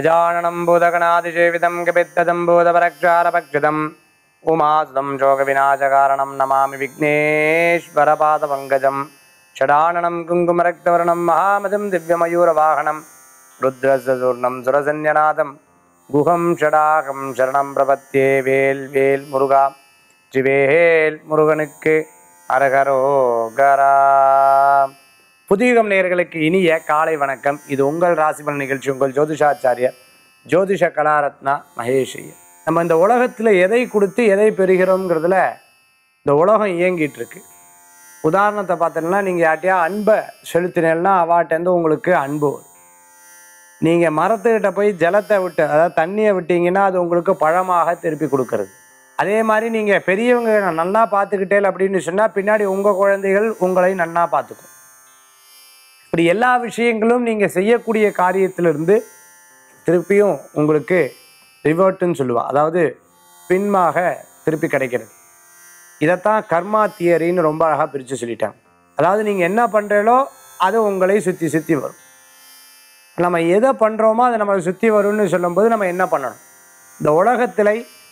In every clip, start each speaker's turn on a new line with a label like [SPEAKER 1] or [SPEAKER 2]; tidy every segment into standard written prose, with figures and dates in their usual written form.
[SPEAKER 1] गजाननं भूतगणाधिसेवितं कपित्तदं भूतपरक्षारपक्षितम् उमासुतं शोकविनाशकारणं नमामि विघ्नेश्वरपादपङ्कजं षडाननं कुङ्कुमरक्तवर्णं महामतिं दिव्यमयूरवाहनं रुद्रस्यसूर्णं सुरसंज्ञनाथं गुहं षडाहं शरणं प्रपद्ये வேல் வேல் முருகா ஜிவேல் முருகனுக்கு அரகரோகரா. புதியுகம் நேயர்களுக்கு இனிய காலை வணக்கம். இது உங்கள் ராசிபலன் நிகழ்ச்சி. உங்கள் ஜோதிஷாச்சாரியர் ஜோதிஷ கலாரத்னா மகேஷ். நம்ம இந்த உலகத்தில் எதை கொடுத்து எதை பெறுகிறோங்கிறதுல இந்த உலகம் இயங்கிட்டு இருக்கு. உதாரணத்தை பார்த்தீங்கன்னா, நீங்கள் யார்ட்டையா அன்பை செலுத்தினேன்னா அவாட்டேருந்து உங்களுக்கு அன்பு வரும். நீங்கள் மரத்துக்கிட்ட போய் ஜலத்தை விட்டு, அதாவது தண்ணியை விட்டீங்கன்னா அது உங்களுக்கு பழமாக திருப்பி கொடுக்கறது. அதே மாதிரி நீங்கள் பெரியவங்க நன்னா பார்த்துக்கிட்டே அப்படின்னு சொன்னால் பின்னாடி உங்கள் குழந்தைகள் உங்களை நன்னா பார்த்துக்கும். இப்படி எல்லா விஷயங்களும் நீங்கள் செய்யக்கூடிய காரியத்திலிருந்து திருப்பியும் உங்களுக்கு ரிவர்ட்டுன்னு சொல்லுவாள், அதாவது பின்மாக திருப்பி கிடைக்கிறது. இதைத்தான் கர்மா தியரின்னு ரொம்ப அழகாக பிரித்து சொல்லிட்டாங்க. அதாவது நீங்கள் என்ன பண்ணுறீங்களோ அது உங்களை சுற்றி சுற்றி வரும். நம்ம எதை பண்ணுறோமோ அதை நம்மளை சுற்றி வரும்னு சொல்லும்போது நம்ம என்ன பண்ணணும்? இந்த உலகத்தில்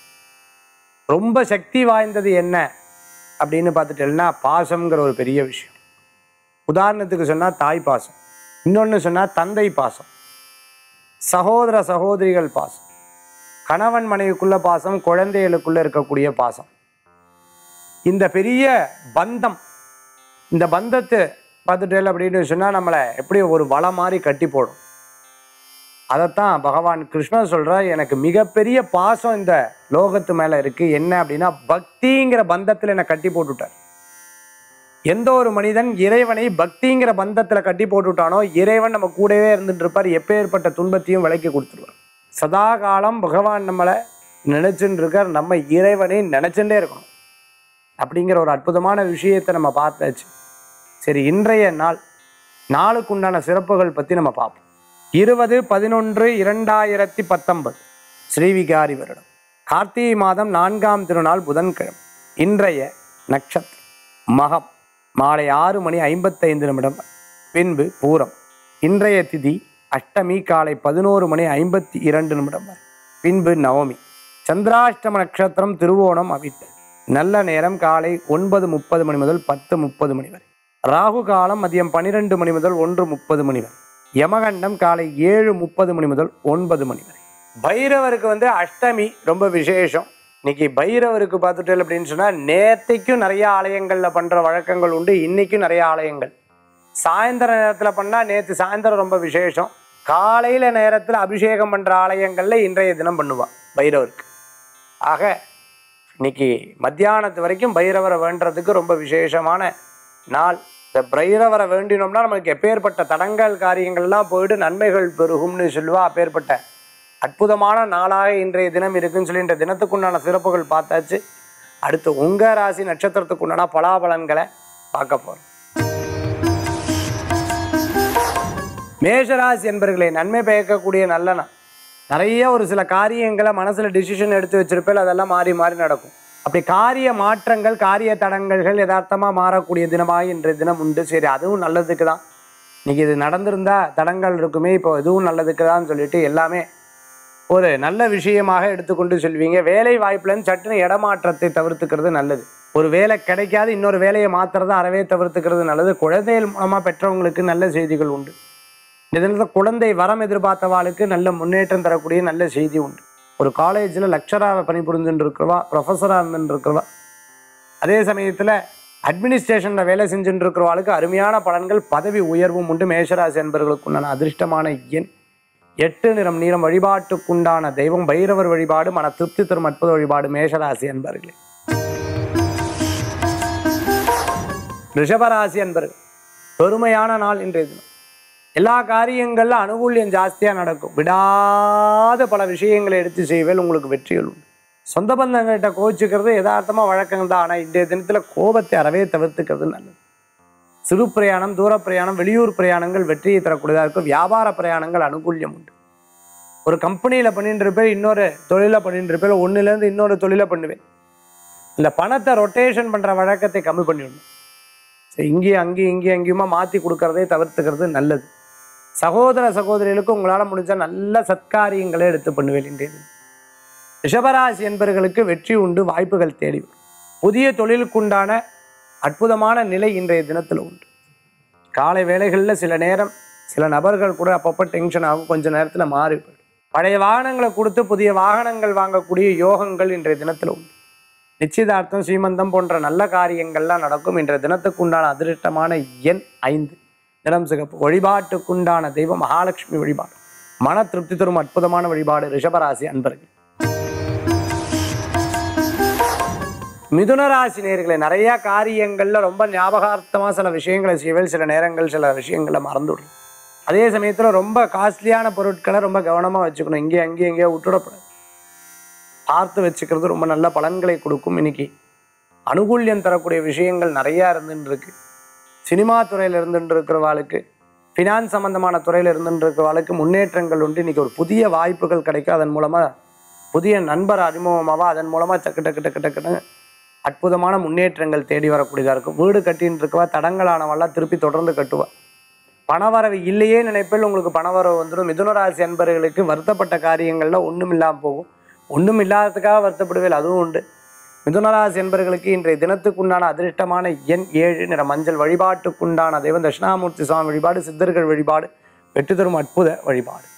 [SPEAKER 1] ரொம்ப சக்தி வாய்ந்தது என்ன அப்படின்னு பார்த்துட்டேன்னா பாசம்ங்கிற ஒரு பெரிய விஷயம். உதாரணத்துக்கு சொன்னால் தாய் பாசம், இன்னொன்று சொன்னால் தந்தை பாசம், சகோதர சகோதரிகள் பாசம், கணவன் மனைவிக்குள்ள பாசம், குழந்தைகளுக்குள்ள இருக்கக்கூடிய பாசம். இந்த பெரிய பந்தம், இந்த பந்தத்தை பார்த்துட்டேன் அப்படின்னு சொன்னால் நம்மளை எப்படி ஒரு வலை மாதிரி கட்டி போடும். அதைத்தான் பகவான் கிருஷ்ணர் சொல்கிறார், எனக்கு மிகப்பெரிய பாசம் இந்த லோகத்து மேலே இருக்குது. என்ன அப்படின்னா பக்திங்கிற பந்தத்தில் என்னை கட்டி போட்டுவிட்டார். எந்த ஒரு மனிதன் இறைவனை பக்திங்கிற பந்தத்தில் கட்டி போட்டுவிட்டானோ இறைவன் நம்ம கூடவே இருந்துட்டு இருப்பார். எப்பேற்பட்ட துன்பத்தையும் விலைக்கு கொடுத்துருவார். சதா காலம் பகவான் நம்மளை நினைச்சுட்டு இருக்கார். நம்ம இறைவனை நினைச்சுட்டே இருக்கணும் அப்படிங்கிற ஒரு அற்புதமான விஷயத்தை நம்ம பார்த்தாச்சு. சரி, இன்றைய நாளுக்கு உண்டான சிறப்புகள் பற்றி நம்ம பார்ப்போம். 20/11/2019 ஸ்ரீவிகாரி வருடம் கார்த்திகை மாதம் 4ஆம் திருநாள் புதன்கிழமை. இன்றைய நட்சத்திரம் மகம், மாலை 6:55 பின்பு பூரம். இன்றைய திதி அஷ்டமி, காலை 11:52 பின்பு நவமி. சந்திராஷ்டம நட்சத்திரம் திருவோணம் அவிட்டம். நல்ல நேரம் காலை 9:30 முதல் 10:30 வரை. ராகு காலம் மதியம் 12 முதல் 1:30 வரை. யமகண்டம் காலை 7:30 முதல் 9 வரை. பைரவருக்கு அஷ்டமி ரொம்ப விசேஷம். இன்னைக்கு பைரவருக்கு பார்த்துட்டேன் அப்படின்னு சொன்னால் நேற்றைக்கும் நிறைய ஆலயங்களில் பண்ணுற வழக்கங்கள் உண்டு. இன்றைக்கும் நிறைய ஆலயங்கள் சாயந்தர நேரத்தில் பண்ணால் நேற்று சாயந்தரம் ரொம்ப விசேஷம். காலையில் நேரத்தில் அபிஷேகம் பண்ணுற ஆலயங்களில் இன்றைய தினம் பண்ணுவாள் பைரவருக்கு. ஆக இன்னைக்கு மத்தியானத்து வரைக்கும் பைரவரை வேண்டுறதுக்கு ரொம்ப விசேஷமான நாள். இந்த பைரவரை வேண்டினோம்னா நமக்கு எப்பேற்பட்ட தடங்கள் காரியங்கள்லாம் போயிட்டு நன்மைகள் பெருகும்னு சொல்லுவா. அப்பேற்பட்ட அற்புதமான நாளாக இன்றைய தினம் இருக்குன்னு சொல்லி இன்றைய தினத்துக்குண்டான சிறப்புகள் பார்த்தாச்சு. அடுத்து உங்கள் ராசி நட்சத்திரத்துக்குண்டான பலாபலன்களை பார்க்க போகிறோம். மேஷராசி என்பவர்களை நன்மை பயக்கக்கூடிய நல்ல நாள். நிறைய ஒரு சில காரியங்களை மனசில் டிசிஷன் எடுத்து வச்சிருப்பேன், அதெல்லாம் மாறி மாறி நடக்கும். அப்படி காரிய மாற்றங்கள், காரிய தடங்கல்கள் யதார்த்தமாக மாறக்கூடிய தினமாக இன்றைய தினம் உண்டு. சரி, அதுவும் நல்லதுக்கு தான். இன்றைக்கி இது நடந்திருந்தா தடங்கள் இருக்குமே, இப்போ இதுவும் நல்லதுக்கு தான் சொல்லிட்டு எல்லாமே ஒரு நல்ல விஷயமாக எடுத்துக்கொண்டு சொல்வீங்க. வேலை வாய்ப்புலன்னு சட்டுன்னு இடமாற்றத்தை தவிர்த்துக்கிறது நல்லது. ஒரு வேலை கிடைக்காது இன்னொரு வேலையை மாற்றுறதை அறவே தவிர்த்துக்கிறது நல்லது. குழந்தைகள் மூலமாக பெற்றவங்களுக்கு நல்ல செய்திகள் உண்டு. இந்த தினத்தில் குழந்தை வரம் எதிர்பார்த்தவாளுக்கு நல்ல முன்னேற்றம் தரக்கூடிய நல்ல செய்தி உண்டு. ஒரு காலேஜில் லெக்சராக பணிபுரிந்துட்டு இருக்கிறவா, ப்ரொஃபஸராக இருந்துட்டு இருக்கிறவா, அதே சமயத்தில் அட்மினிஸ்ட்ரேஷனில் வேலை செஞ்சுட்டு இருக்கிறவாளுக்கு அருமையான பலன்கள், பதவி உயர்வும் உண்டு. மேஷராசி என்பவர்களுக்கு உண்டான அதிர்ஷ்டமான எண் 8 நிறம் நீளம். வழிபாட்டுக்குண்டான தெய்வம் பைரவர் வழிபாடு. மன திருப்தி தரும் அற்புத வழிபாடு மேஷராசி என்பவர்களே. ரிஷபராசி என்பவர்கள் பெருமையான நாள் இன்றைய தினம். எல்லா காரியங்களில் அனுகூல்யம் ஜாஸ்தியாக நடக்கும். விடாத பல விஷயங்களை எடுத்து செய்வேல், உங்களுக்கு வெற்றிகள் உண்டு. சொந்த பந்தங்கள்கிட்ட கோச்சிக்கிறது யதார்த்தமாக வழக்கங்கள் தான். ஆனால் இன்றைய தினத்தில் கோபத்தை அறவே தவிர்த்துக்கிறது நல்லது. சிறு பிரயாணம், தூர பிரயாணம், வெளியூர் பிரயாணங்கள் வெற்றியை தரக்கூடியதாக இருக்கும். வியாபார பிரயாணங்கள் அனுகூல்யம் உண்டு. ஒரு கம்பெனியில் பண்ணிட்டு இருப்பேன், இன்னொரு தொழிலை பண்ணிட்டு இருப்பேன், ஒன்றுலேருந்து இன்னொரு தொழிலை பண்ணுவேன். இந்த பணத்தை ரொட்டேஷன் பண்ணுற வழக்கத்தை கம்மி பண்ணிவிடணும். இங்கேயும் அங்கேயுமா மாற்றி கொடுக்கறதே தவிர்த்துக்கிறது நல்லது. சகோதர சகோதரிகளுக்கு உங்களால் முடிஞ்ச நல்ல சத்காரியங்களை எடுத்து பண்ணுவேன் இன்றைய தினம். ரிஷபராசி என்பவர்களுக்கு வெற்றி உண்டு, வாய்ப்புகள் தேடி வரும். புதிய தொழிலுக்குண்டான அற்புதமான நிலை இன்றைய தினத்தில் உண்டு. காலை வேளைகளில் சில நேரம் சில நபர்கள் கூட அப்பப்போ டென்ஷன் ஆகும், கொஞ்ச நேரத்தில் மாறி போயிடும். பழைய வாகனங்களை கொடுத்து புதிய வாகனங்கள் வாங்கக்கூடிய யோகங்கள் இன்றைய தினத்தில் உண்டு. நிச்சயதார்த்தம், சீமந்தம் போன்ற நல்ல காரியங்கள்லாம் நடக்கும். இன்றைய தினத்துக்கு உண்டான அதிர்ஷ்டமான எண் 5, நிறம் சிகப்பு. வழிபாட்டுக்குண்டான தெய்வம் மகாலட்சுமி வழிபாடு. மன திருப்தி தரும் அற்புதமான வழிபாடு ரிஷபராசி அன்பர்கள். மிதுனராசி நேயர்களே, நிறைய காரியங்கள்ல ரொம்ப ஞாபகார்த்தமா சில விஷயங்களை செய்வேன், சில நேரங்கள் சில விஷயங்களை மறந்துவிடும். அதே சமயத்துல ரொம்ப காஸ்ட்லியான பொருட்களை ரொம்ப கவனமா வச்சுக்கணும். அங்கேயும் எங்கேயோ விட்டுடக்கூடாது. பார்த்து வச்சுக்கிறது ரொம்ப நல்ல பலன்களை கொடுக்கும். இன்னைக்கு அனுகூல்யம் தரக்கூடிய விஷயங்கள் நிறையா இருந்துட்டு இருக்கு. சினிமா துறையில் இருந்துட்டு இருக்கிறவாளுக்கு, ஃபினான்ஸ் சம்பந்தமான துறையில் இருந்துட்டு இருக்கிறவாளுக்கு முன்னேற்றங்கள் உண்டு. இன்னைக்கு ஒரு புதிய வாய்ப்புகள் கிடைக்கும். அதன் மூலமா புதிய நண்பர் அறிமுகமாக அதன் மூலமா டக்கு அற்புதமான முன்னேற்றங்கள் தேடி வரக்கூடியதாக இருக்கும். வீடு கட்டின்னு இருக்கவா, தடங்களானவெல்லாம் திருப்பி தொடர்ந்து கட்டுவா. பணவரவு இல்லையே நினைப்பில் உங்களுக்கு பணவரவு வந்துடும். மிதுனராசி அன்பர்களுக்கு வருத்தப்பட்ட காரியங்கள்ல ஒன்றும் இல்லாமல் போகும். ஒன்றும் இல்லாததுக்காக வருத்தப்படுவேன், அதுவும் உண்டு. மிதுனராசி என்பவர்களுக்கு இன்றைய தினத்துக்குண்டான அதிர்ஷ்டமான எண் 7, நிற மஞ்சள். வழிபாட்டுக்குண்டான தெய்வம் தட்சிணாமூர்த்தி சுவாமி வழிபாடு, சித்தர்கள் வழிபாடு, வெற்றி தரும் அற்புத வழிபாடு.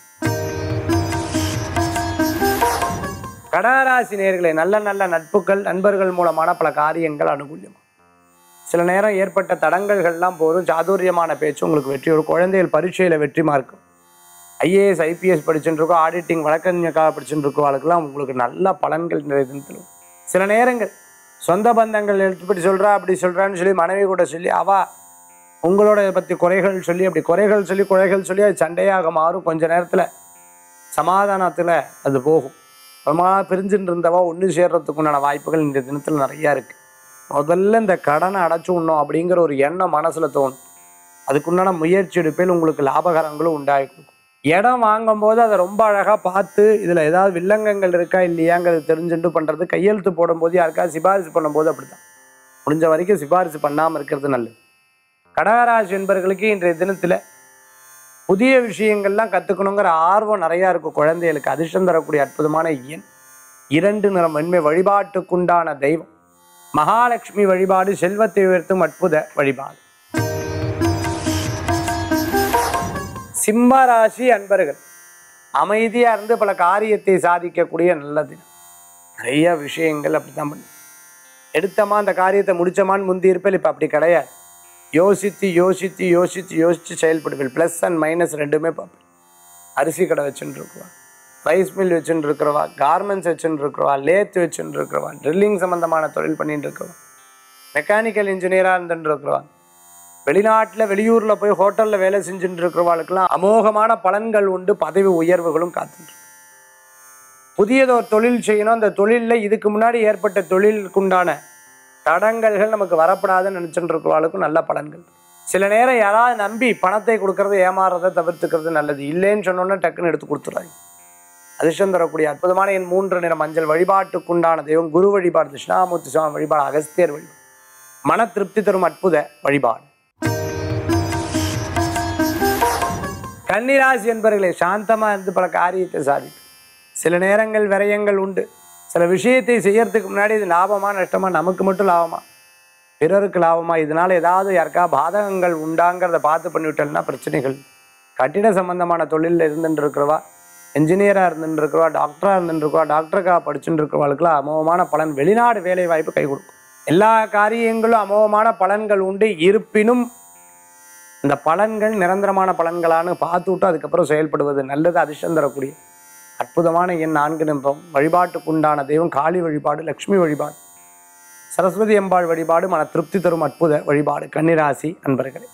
[SPEAKER 1] கடகராசி நேயர்களே, நல்ல நல்ல நட்புகள், நண்பர்கள் மூலமான பல காரியங்கள் அனுகூல்யமாக. சில நேரம் ஏற்பட்ட தடங்கல்கள்லாம் போதும். சாதுரியமான பேச்சு உங்களுக்கு வெற்றி. ஒரு குழந்தைகள் பரீட்சையில் வெற்றி மார்க்கும். ஐஏஎஸ் ஐபிஎஸ் படிச்சுட்டு இருக்கோம், ஆடிட்டிங் வழக்கறிஞக்காக படிச்சுட்டு இருக்கோம், உங்களுக்கு நல்ல பலன்கள் நிறைய தினத்தில். சில நேரங்கள் சொந்த பந்தங்கள் எடுத்துப்படி சொல்கிறா அப்படி சொல்கிறான்னு சொல்லி மனைவி கூட சொல்லி உங்களோட பற்றி குறைகள் சொல்லி அப்படி குறைகள் சொல்லி அது சண்டையாக மாறும். கொஞ்ச நேரத்தில் சமாதானத்தில் அது போகும். ரொம்ப பிரிஞ்சுட்டு இருந்தவா ஒன்று சேர்றதுக்கு உண்டான வாய்ப்புகள் இந்த தினத்தில் நிறையா இருக்குது. முதல்ல இந்த கடனை அடைச்சு விடணும் அப்படிங்கிற ஒரு எண்ணம் மனசில் தோணும். அதுக்குண்டான முயற்சி எடுப்பில் உங்களுக்கு லாபகரங்களும் உண்டாகி கொடுக்கும். இடம் வாங்கும்போது அதை ரொம்ப அழகாக பார்த்து இதில் ஏதாவது வில்லங்கங்கள் இருக்கா இல்லையாங்கிறது தெரிஞ்சுட்டு பண்ணுறது. கையெழுத்து போடும்போது யாருக்காவது சிபாரிசு பண்ணும்போது அப்படி தான். முடிஞ்ச வரைக்கும் சிபாரிசு பண்ணாமல் இருக்கிறது நல்லது. கடகராசி என்பவர்களுக்கு இன்றைய தினத்தில் புதிய விஷயங்கள்லாம் கற்றுக்கணுங்கிற ஆர்வம் நிறையா இருக்கும். குழந்தைகளுக்கு அதிர்ஷ்டம் தரக்கூடிய அற்புதமான எண் 2, நிறம் வெண்மை. வழிபாட்டுக்குண்டான தெய்வம் மகாலட்சுமி வழிபாடு, செல்வத்தை உயர்த்தும் அற்புத வழிபாடு. சிம்மராசி அன்பர்கள், அமைதியாக இருந்து பல காரியத்தை சாதிக்கக்கூடிய நல்ல தினம். நிறைய விஷயங்கள் அப்படி தான் பண்ணு. எடுத்தமா அந்த காரியத்தை முடிச்சமான்னு முந்தி இருப்பேன், இப்போ அப்படி கிடையாது. யோசித்து செயல்படுவேன். ப்ளஸ் அண்ட் மைனஸ் ரெண்டுமே பார்ப்பேன். அரிசி கடை வச்சுட்டு இருக்குவா, ரைஸ் மில் வச்சுட்டு இருக்கிறவா, கார்மெண்ட்ஸ் வச்சுட்டு இருக்கிறவா, லேத் வச்சுட்டு இருக்கிறவா, ட்ரில்லிங் சம்மந்தமான தொழில் பண்ணிட்டு இருக்கிறவா, மெக்கானிக்கல் இன்ஜினியராக இருந்துட்டு இருக்கிறவா, வெளிநாட்டில் வெளியூரில் போய் ஹோட்டலில் வேலை செஞ்சுட்டு இருக்கிறவாளுக்கெல்லாம் அமோகமான பலன்கள் உண்டு. பதவி உயர்வுகளும் காத்துட்டு. புதியதொரு தொழில் செய்யணும். அந்த தொழிலில் இதுக்கு முன்னாடி ஏற்பட்ட தொழிலுக்குண்டான தடங்கல்கள் நமக்கு வரப்படாதுன்னு நினச்சிட்டு இருக்கிறவாளுக்கும் நல்ல பலன்கள். சில நேரம் யாராவது நம்பி பணத்தை கொடுக்கறது, ஏமாறதை தவிர்த்துக்கிறது நல்லது. இல்லைன்னு சொன்னோன்னே டக்குன்னு எடுத்து கொடுத்துறாங்க. அதிர்ஷ்டம் தரக்கூடிய அற்புதமான என் 3, நிற மஞ்சள். வழிபாட்டுக்குண்டான தெய்வம் குரு வழிபாடு, தட்சிணாமூர்த்தி சுவாமி வழிபாடு, அகஸ்தியர் வழிபாடு, மன திருப்தி தரும் அற்புத வழிபாடு. கன்னிராசி என்பவர்களே, சாந்தமாக இருந்து பல காரியத்தை சாதிக்கும். சில நேரங்கள் விரயங்கள் உண்டு. சில விஷயத்தை செய்யறதுக்கு முன்னாடி இது லாபமா நஷ்டமா, நமக்கு மட்டும் லாபமா பிறருக்கு லாபமா, இதனால ஏதாவது யாருக்கா பாதகங்கள் உண்டாங்கிறத பார்த்து பண்ணிவிட்டோம்னா பிரச்சனைகள். கட்டிட சம்பந்தமான தொழிலில் இருந்துட்டு இருக்கிறவா, என்ஜினியராக இருந்துட்டு இருக்கிறவா, டாக்டராக இருந்துட்டு இருக்கவா, டாக்டருக்காக படிச்சுட்டு இருக்கிறவாளுக்கெல்லாம் அமோகமான பலன். வெளிநாடு வேலை வாய்ப்பு கை கொடுக்கும். எல்லா காரியங்களும் அமோகமான பலன்கள் உண்டு. இருப்பினும் இந்த பலன்கள் நிரந்தரமான பலன்களானு பார்த்து விட்டு அதுக்கப்புறம் செயல்படுவது நல்லது. அதிர்ஷ்டம் தரக்கூடிய அற்புதமான எண் 4, நிறம். வழிபாட்டுக்குண்டான தெய்வம் காளி வழிபாடு, லக்ஷ்மி வழிபாடு, சரஸ்வதி அம்பாள் வழிபாடு, மன திருப்தி தரும் அற்புத வழிபாடு. கன்னிராசி அன்பர்களே.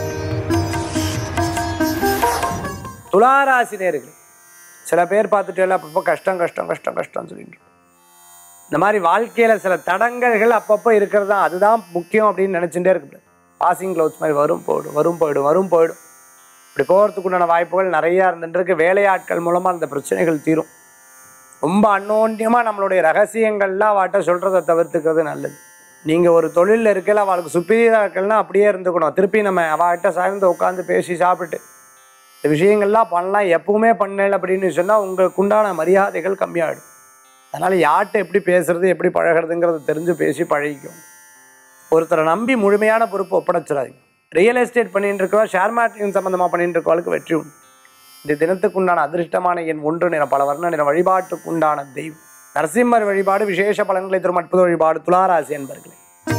[SPEAKER 1] துளாராசி நேயர்களே, சில பேர் பார்த்துட்டு எல்லாம் அப்பப்போ கஷ்டம் சொல்லிட்டு இந்த மாதிரி வாழ்க்கையில் சில தடங்கல்கள் அப்பப்போ இருக்கிறது தான், அதுதான் முக்கியம் அப்படின்னு நினச்சிட்டே இருக்கு. பாசிங் க்ளவுட்ஸ் மாதிரி வரும் போயிடும். இப்படி போகிறதுக்குண்டான வாய்ப்புகள் நிறையா இருந்துருக்கு. வேலையாட்கள் மூலமாக அந்த பிரச்சனைகள் தீரும். ரொம்ப அன்னோன்யமாக நம்மளுடைய ரகசியங்கள்லாம் அவட்ட சொல்கிறத தவிர்த்துக்கிறது நல்லது. நீங்கள் ஒரு தொழிலில் இருக்கல, அவளுக்கு சுப்பீரியராக இருக்கலன்னா அப்படியே இருந்துக்கணும். திருப்பி நம்ம அவகிட்ட சார்ந்து உட்காந்து பேசி சாப்பிட்டு இந்த விஷயங்கள்லாம் பண்ணலாம், எப்பவுமே பண்ணல அப்படின்னு சொன்னால் உங்களுக்கு உண்டான மரியாதைகள் கம்மியாகிடும். அதனால் யார்கிட்ட எப்படி பேசுறது எப்படி பழகிறதுங்கிறத தெரிஞ்சு பேசி பழகிக்கும். ஒருத்தரை நம்பி முழுமையான பொறுப்பு ஒப்படைச்சிடாதீங்க. ரியல் எஸ்டேட் பண்ணிட்டு இருக்கவா, ஷேர் மார்க்கெட்டிங் சம்மந்தமாக பண்ணிட்டு இருக்கவளுக்கு வெற்றி உண்டு. இந்த தினத்துக்கு உண்டான அதிர்ஷ்டமான எண் 1 நிறம், பல வர்ண நிறம். வழிபாட்டுக்கு உண்டான தெய்வம் நரசிம்மர் வழிபாடு. விசேஷ பலன்களை தரும் அற்புத வழிபாடு. துளாராசி என்பர்களே.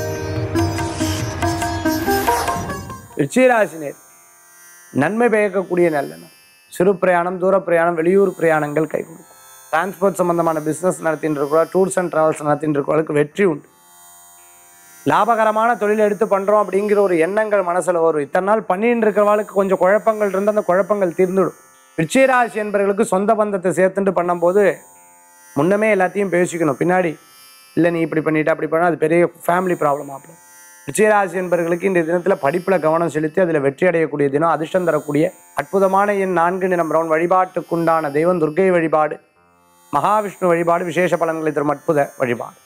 [SPEAKER 1] விருச்சிகராசினர் நன்மை பயக்கக்கூடிய நல்ல நாள். சிறு பிரயாணம், தூர பிரயாணம், வெளியூர் பிரயாணங்கள் கை கொடுக்கும். டிரான்ஸ்போர்ட் சம்பந்தமான பிஸ்னஸ் நடத்திட்டு இருக்கிறவா, டூர்ஸ் அண்ட் டிராவல்ஸ் நடத்திட்டு இருக்கிறவங்களுக்கு வெற்றி உண்டு. லாபகரமான தொழில் எடுத்து பண்ணுறோம் அப்படிங்கிற ஒரு எண்ணங்கள் மனசில் வரும். இத்தனை நாள் பண்ணிட்டு இருக்கிறவளுக்கு கொஞ்சம் குழப்பங்கள் இருந்து அந்த குழப்பங்கள் தீர்ந்துடும். விருச்சிகராசி என்பவர்களுக்கு சொந்த பந்தத்தை சேர்த்துட்டு பண்ணும்போது முன்னமே எல்லாத்தையும் பேசிக்கணும். பின்னாடி இல்லை நீ இப்படி பண்ணிட்டு அப்படி பண்ணால் அது பெரிய ஃபேமிலி ப்ராப்ளம் ஆகும். விருச்சிகராசி என்பவர்களுக்கு இந்த தினத்தில் படிப்பில் கவனம் செலுத்தி அதில் வெற்றி அடையக்கூடிய தினம். அதிர்ஷ்டம் தரக்கூடிய அற்புதமான எண் 4 நிறம் பிரவுன். வழிபாட்டுக்குண்டான தெய்வம் துர்க்கை வழிபாடு. மகாவிஷ்ணு வழிபாடு. விசேஷ பலன்களை தரும் அற்புத வழிபாடு.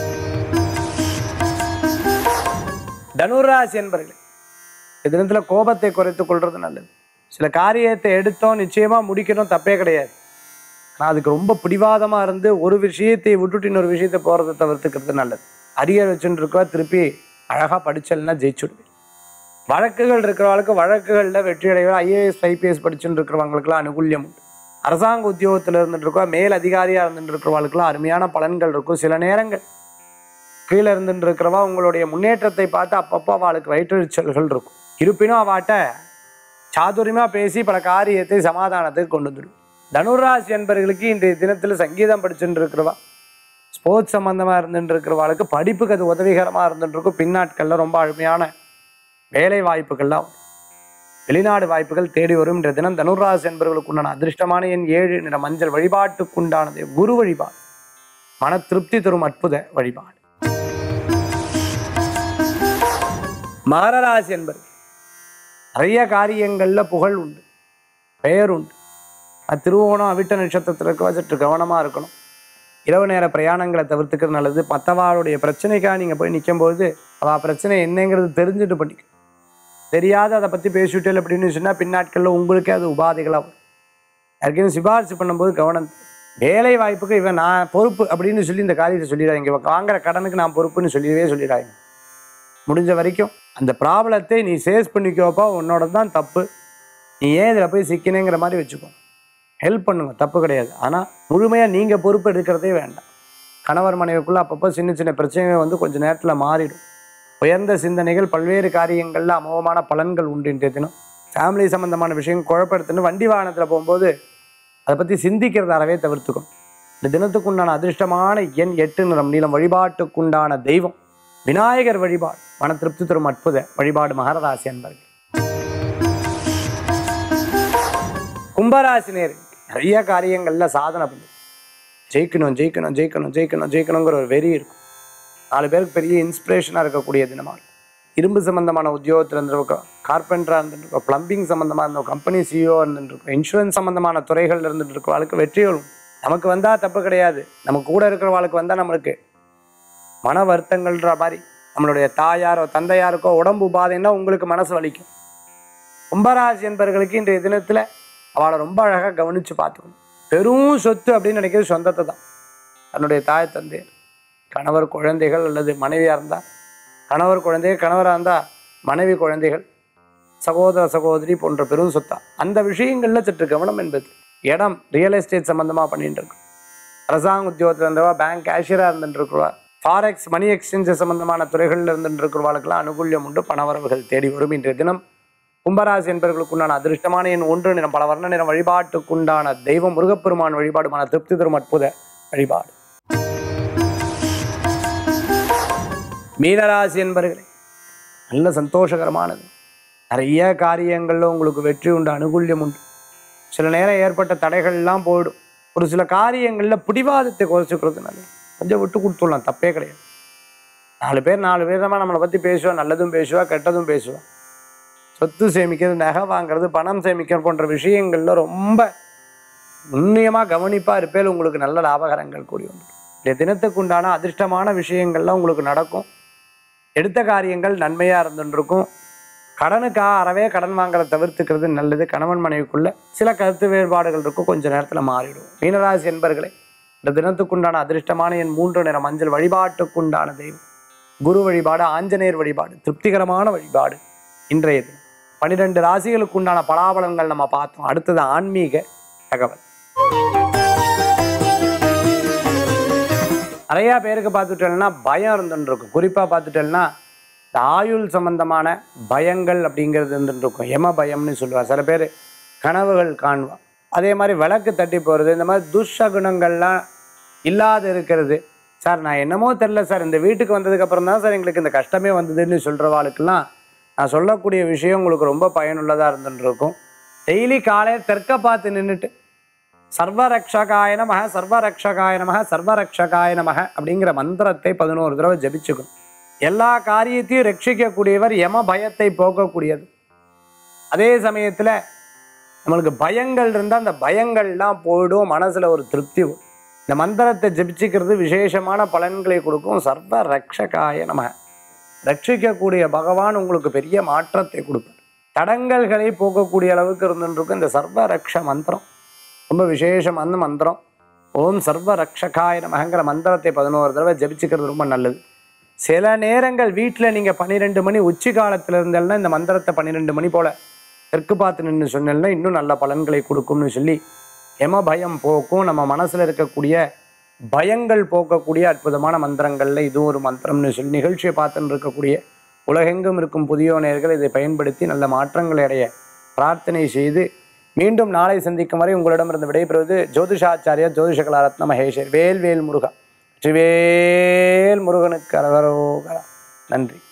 [SPEAKER 1] தனுராசி என்பவர்கள் இந்த தினத்தில் கோபத்தை குறைத்துக் கொள்வது நல்லது. சில காரியத்தை எடுத்தோம் நிச்சயமாக முடிக்கணும், தப்பே கிடையாது. ஆனால் அதுக்கு ரொம்ப பிடிவாதமாக இருந்து ஒரு விஷயத்தை விட்டுட்டு இன்னொரு விஷயத்தை போகிறத தவிர்த்துக்கிறது நல்லது. அரியர் வச்சுட்டு இருக்கா, திருப்பி அழகாக படிச்சல்னா ஜெயிச்சுடுவேன். வழக்குகள் இருக்கிறவங்களுக்கு வழக்குகளில் வெற்றி அடைவார். ஐஏஎஸ் ஐபிஎஸ் படிச்சுட்டு இருக்கிறவங்களுக்குலாம் அனுகூல்யம் உண்டு. அரசாங்க உத்தியோகத்தில் இருந்துட்டு இருக்கா, மேல் அதிகாரியாக இருந்துட்டு இருக்கிறவங்களுக்குலாம் அருமையான பலன்கள் இருக்கும். சில நேரங்கள் கீழே இருந்துட்டு இருக்கிறவா உங்களுடைய முன்னேற்றத்தை பார்த்து அப்பப்போ அவளுக்கு வயிற்றெரிச்சல்கள் இருக்கும். இருப்பினும் அவாட்ட சாதுரியமாக பேசி பல காரியத்தை சமாதானத்துக்கு கொண்டு வந்துடும். தனுராசி என்பவர்களுக்கு இன்றைய தினத்தில் சங்கீதம் படிச்சுட்டு இருக்கிறவா, ஸ்போர்ட்ஸ் சம்மந்தமாக இருந்துட்டு இருக்கிறவாளுக்கு படிப்புக்கு அது உதவிகரமாக இருந்துட்டு இருக்கும். பின்னாட்களில் ரொம்ப அருமையான வேலை வாய்ப்புகள்லாம், வெளிநாடு வாய்ப்புகள் தேடி வரும். இன்றைய தினம் தனுராசி என்பவர்களுக்கு உண்டான அதிர்ஷ்டமான எண் 7 நிற மஞ்சள். வழிபாட்டுக்குண்டானது குரு வழிபாடு. மன திருப்தி தரும் அற்புத வழிபாடு. மகராசி என்பது நிறைய காரியங்களில் புகழ் உண்டு, பெயர் உண்டு. திருவோணம் அவிட்ட நட்சத்திரத்தில் இருக்க சற்று கவனமாக இருக்கணும். இரவு நேர பிரயாணங்களை தவிர்த்துக்கிறது நல்லது. மற்றவாளுடைய பிரச்சனைக்காக நீங்கள் போய் நிற்கும்போது அவள் பிரச்சனை என்னங்கிறது தெரிஞ்சுட்டு பண்ணிக்க. தெரியாத அதை பற்றி பேசிவிட்டேன் அப்படின்னு சொன்னால் பின்னாட்களில் உங்களுக்கே அது உபாதைகளாக வரும். யாருக்கையும் சிபாரிசு பண்ணும்போது கவனம். வேலை வாய்ப்புக்கு இவன் நான் பொறுப்பு அப்படின்னு சொல்லி இந்த காரியத்தை சொல்லிடாதீங்க. இவன் வாங்குற கடனுக்கு நான் பொறுப்புன்னு சொல்லிடாங்க. முடிஞ்ச வரைக்கும் அந்த ப்ராப்ளத்தை நீ சேஸ் பண்ணிக்கோப்பா, உன்னோட தான் தப்பு, நீ ஏன் இதில் போய் சிக்கினேங்கிற மாதிரி வச்சுக்கோ. ஹெல்ப் பண்ணுங்க, தப்பு கிடையாது. ஆனால் முழுமையாக நீங்கள் பொறுப்பு எடுக்கிறதே வேண்டாம். கணவர் மனைவிக்குள்ளே அப்பப்போ சின்ன சின்ன பிரச்சனைகள் வந்து கொஞ்சம் நேரத்தில் மாறிடும். உயர்ந்த சிந்தனைகள் பல்வேறு காரியங்களில் அமோகமான பலன்கள் உண்டு. இன்றைய தினம் ஃபேமிலி சம்மந்தமான விஷயங்கள் குழப்பத்துன்னு வண்டி வாகனத்தில் போகும்போது அதை பற்றி சிந்திக்கிறத அறவே தவிர்த்துக்கும். இந்த தினத்துக்குண்டான அதிர்ஷ்டமான எண் 8 நிறம் நீளம். வழிபாட்டுக்குண்டான தெய்வம் விநாயகர் வழிபாடு. மன திருப்தி தரும் அற்புத வழிபாடு. மகராசி என்பர்கள். கும்பராசி நேர் நிறைய காரியங்கள்ல சாதனை பண்ணு. ஜெயிக்கணும் ஜெயிக்கணும் ஜெயிக்கணும் ஜெயிக்கணும் ஜெயிக்கணுங்கிற ஒரு வெறி இருக்கும். 4 பேருக்கு பெரிய இன்ஸ்பிரேஷனாக இருக்கக்கூடிய தினமாக இருக்கும். இரும்பு சம்பந்தமான உத்தியோகத்தில் இருந்திருக்கோம், கார்பெண்டராக இருந்துருக்கோம், பிளம்பிங் சம்பந்தமாக இருந்தோம், கம்பெனி சிஇஓ இருந்துருக்கோம், இன்சூரன்ஸ் சம்பந்தமான துறைகள் இருந்துட்டு இருக்கோம். வாழ்க்கை வெற்றிகளும் நமக்கு வந்தால் தப்பு கிடையாது. நமக்கு கூட இருக்கிற வாழ்க்கை வந்தால் நம்மளுக்கு மன வருத்தங்கள்ன்ற மாதிரி நம்மளுடைய தாயாரோ தந்தையாருக்கோ உடம்பு உபாதைன்னா உங்களுக்கு மனசு வலிக்கும். கும்பராசி என்பவர்களுக்கு இன்றைய தினத்தில் அவளை ரொம்ப அழகாக கவனித்து பார்த்துக்கணும். பெரும் சொத்து அப்படின்னு நினைக்கிறது சொந்தத்தை தான். தன்னுடைய தாய் தந்தையர், கணவர் குழந்தைகள் அல்லது மனைவியாக இருந்தால் கணவர் குழந்தைகள், கணவராக இருந்தால் மனைவி குழந்தைகள், சகோதர சகோதரி போன்ற பெரும் சொத்தா அந்த விஷயங்களில் சற்று கவனம் என்பது. இடம் ரியல் எஸ்டேட் சம்மந்தமாக பண்ணிட்டு இருக்கோம். அரசாங்க உத்தியோகத்தில் இருந்தவா, பேங்க் கேஷியராக இருந்துட்டு இருக்கிறவா, ஃபாரெக்ஸ் மணி எக்ஸ்சேஞ்சஸ் சம்பந்தமான துறைகளில் இருந்துட்டு இருக்கிறவர்களுக்கெல்லாம் அனுகூல்யம் உண்டு. பணவரவுகள் தேடி வரும். இன்றைய தினம் கும்பராசி என்பவர்களுக்குண்டான அதிர்ஷ்டமான எண் 1 நிறம். பல வர்ண நிறம். வழிபாட்டுக்குண்டான தெய்வம் முருகப்பெருமான் வழிபாடு. மன திருப்தி தரும் அற்புத வழிபாடு. மீனராசி என்பவர்களே நல்ல சந்தோஷகரமானது. நிறைய காரியங்களில் உங்களுக்கு வெற்றி உண்டு, அனுகூல்யம் உண்டு. சில நேரம் ஏற்பட்ட தடைகள்லாம் போயிடும். ஒரு சில காரியங்களில் பிடிவாதத்தை குறைச்சிக்கிறது நல்லது. கொஞ்சம் விட்டு கொடுத்துடலாம், தப்பே கிடையாது. 4 பேர் 4 விதமாக நம்மளை பற்றி பேசுவா, நல்லதும் பேசுவா, கெட்டதும் பேசுவா. சொத்து சேமிக்கிறது, நகை வாங்கிறது, பணம் சேமிக்கிறது போன்ற விஷயங்களில் ரொம்ப நுண்ணியமாக கவனிப்பாக இருப்பேன். உங்களுக்கு நல்ல லாபகரங்கள் கூடி உண்டு. இந்த தினத்துக்கு உண்டான அதிர்ஷ்டமான விஷயங்கள்லாம் உங்களுக்கு நடக்கும். எடுத்த காரியங்கள் நன்மையாக இருந்துருக்கும். கடனுக்காக அறவே கடன் வாங்குறத தவிர்த்துக்கிறது நல்லது. கணவன் மனைவிக்குள்ள சில கருத்து வேறுபாடுகள் இருக்கும், கொஞ்ச நேரத்தில் மாறிடும். மீனராசி என்பர்களே, இந்த தினத்துக்குண்டான அதிர்ஷ்டமான என் 3 நிற மஞ்சள். வழிபாட்டுக்குண்டான தெய்வம் குரு வழிபாடு, ஆஞ்சநேயர் வழிபாடு, திருப்திகரமான வழிபாடு இன்றைய தினம். 12 ராசிகளுக்கு உண்டான பலாபலன்கள் நம்ம பார்த்தோம். அடுத்தது ஆன்மீக தகவல். நிறையா பேருக்கு பார்த்துட்டேன்னா பயம் இருந்துருக்கும். குறிப்பாக பார்த்துட்டேன்னா இந்த ஆயுள் சம்பந்தமான பயங்கள் அப்படிங்கிறது இருந்துருக்கும். யம பயம்னு சொல்லுவாள். சில பேர் கனவுகள் காணுவான். அதே மாதிரி விளக்கு தட்டி போகிறது, இந்த மாதிரி துஷ்சகுணங்கள்லாம் இல்லாது இருக்கிறது. சார் நான் என்னமோ தெரில சார், இந்த வீட்டுக்கு வந்ததுக்கப்புறம் தான் சார் எங்களுக்கு இந்த கஷ்டமே வந்ததுன்னு சொல்கிறவாளுக்கெல்லாம் நான் சொல்லக்கூடிய விஷயம் உங்களுக்கு ரொம்ப பயனுள்ளதாக இருந்துருக்கும். டெய்லி காலையில் தெற்க பார்த்து நின்றுட்டு சர்வரக்ஷகாய நமஹ சர்வரக்ஷகாய நமஹ சர்வரக்ஷகாய நமஹ அப்படிங்கிற மந்திரத்தை 11 தடவை ஜபிச்சுக்கணும். எல்லா காரியத்தையும் ரட்சிக்கக்கூடியவர், யம பயத்தை போக்கக்கூடியது. அதே சமயத்தில் நம்மளுக்கு பயங்கள் இருந்தால் அந்த பயங்கள்லாம் போயிடும், மனசில் ஒரு திருப்தி வரும். இந்த மந்திரத்தை ஜபிச்சுக்கிறது விசேஷமான பலன்களை கொடுக்கும். சர்வ ரக்ஷகாய நமஹ, ரட்சிக்கக்கூடிய பகவான் உங்களுக்கு பெரிய மாற்றத்தை கொடுப்பார். தடங்கல்களை போக்கக்கூடிய அளவுக்கு இருந்துருக்கும் இந்த சர்வ ரக்ஷ மந்திரம். ரொம்ப விசேஷமான மந்திரம். ஓம் சர்வ ரக்ஷகாய நமஹங்கிற மந்திரத்தை 11 தடவை ஜபிச்சுக்கிறது ரொம்ப நல்லது. சில நேரங்கள் வீட்டில் நீங்கள் 12 மணி உச்சி காலத்தில் இருந்தேன்னா இந்த மந்திரத்தை 12 மணி போல் தெற்கு பார்த்து நின்று சொன்னேன்னா இன்னும் நல்ல பலன்களை கொடுக்கும்னு சொல்லி, யம பயம் போக்கும், நம்ம மனசில் இருக்கக்கூடிய பயங்கள் போக்கக்கூடிய அற்புதமான மந்திரங்களில் இதுவும் ஒரு மந்திரம்னு சொல்லி நிகழ்ச்சியை பார்த்துன்னு இருக்கக்கூடிய உலகெங்கும் இருக்கும் புதிய நேயர்கள் இதை பயன்படுத்தி நல்ல மாற்றங்களை அடைய பிரார்த்தனை செய்து மீண்டும் நாளை சந்திக்கும் வரை உங்களிடமிருந்து விடைபெறுவது ஜோதிஷாச்சாரியா ஜோதிஷ கலாரத்ன மகேஷர். வேல் வேல் முருகா. வெற்றிவேல் முருகனுக்கு அரகரோகரா. நன்றி.